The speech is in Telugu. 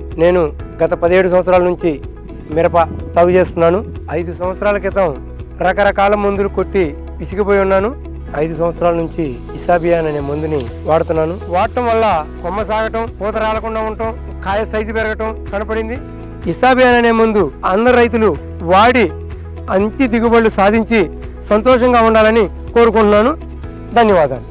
నేను గత 17 సంవత్సరాల నుంచి మిరప సాగు చేస్తున్నాను. 5 సంవత్సరాల క్రితం రకరకాల మందులు కొట్టి విసిగిపోయి ఉన్నాను. 5 సంవత్సరాల నుంచి ఇసాబియాన్ అనే మందుని వాడుతున్నాను. వాడటం వల్ల కొమ్మ సాగటం, పూత రాలకుండా ఉండటం, కాయ సైజు పెరగటం కనపడింది. ఇసాబియాన్ అనే మందు అందరు రైతులు వాడి మంచి దిగుబడులు సాధించి సంతోషంగా ఉండాలని కోరుకుంటున్నాను. ధన్యవాదాలు.